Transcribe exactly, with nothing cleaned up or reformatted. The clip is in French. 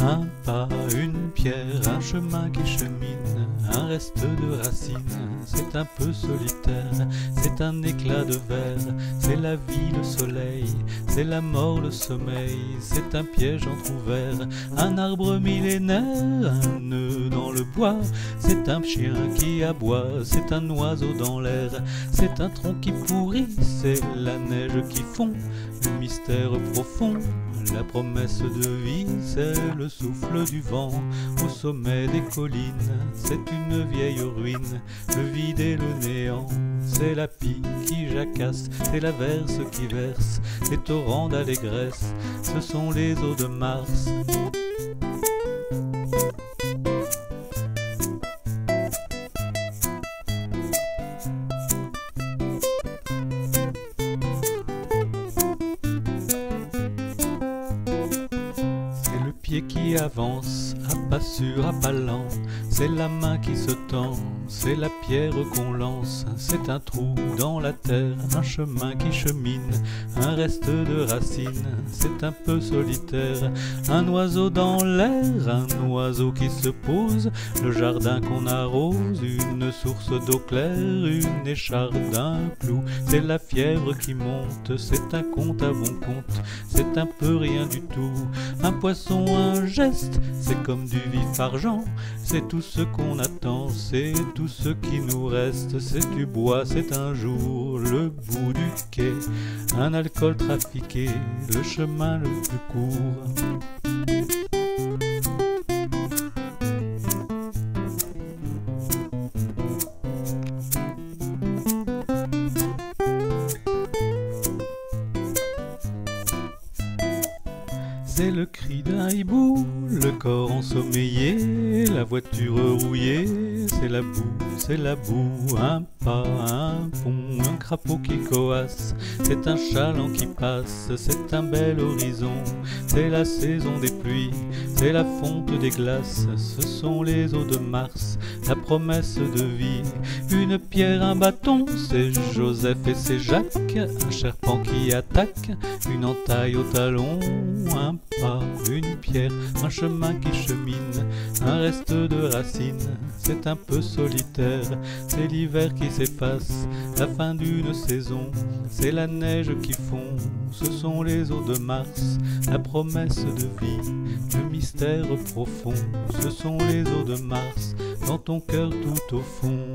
Un pas, une pierre, un chemin qui chemine, un reste de racines, c'est un peu solitaire, c'est un éclat de verre, c'est la vie le soleil, c'est la mort le sommeil, c'est un piège entrouvert, un arbre millénaire, un nœud dans le bois, c'est un chien qui aboie, c'est un oiseau dans l'air, c'est un tronc qui pourrit, c'est la neige qui fond, le mystère profond. La promesse de vie, c'est le souffle du vent au sommet des collines, c'est une vieille ruine, le vide et le néant, c'est la pie qui jacasse, c'est l'averse qui verse, les torrents d'allégresse, ce sont les eaux de Mars. Qui avance à pas sûr, à pas lent, c'est la main qui se tend, c'est la pierre qu'on lance, c'est un trou dans la terre, un chemin qui chemine, un reste de racines, c'est un peu solitaire, un oiseau dans l'air, un oiseau qui se pose, le jardin qu'on arrose, une source d'eau claire, une écharpe d'un clou, c'est la fièvre qui monte, c'est un conte à bon compte, c'est un peu rien du tout, un poisson, un geste, c'est comme du vif argent, c'est tout ce qu'on attend, c'est tout ce qui nous reste, c'est du bois, c'est un jour, le bout du quai, un alcool trafiqué, le chemin le plus court. C'est le cri d'un hibou, le corps ensommeillé, la voiture rouillée, c'est la boue, c'est la boue, un pas, un pont, un crapaud qui coasse, c'est un chaland qui passe, c'est un bel horizon, c'est la saison des pluies, c'est la fonte des glaces, ce sont les eaux de Mars, la promesse de vie, une pierre, un bâton, c'est Joseph et c'est Jacques, un serpent qui attaque, une entaille au talon, un pas, une pierre, un chemin qui chemine, un reste de racines, c'est un peu solitaire, c'est l'hiver qui s'efface, la fin d'une saison, c'est la neige qui fond, ce sont les eaux de Mars, la promesse de vie, le mystère profond, ce sont les eaux de Mars, dans ton cœur tout au fond.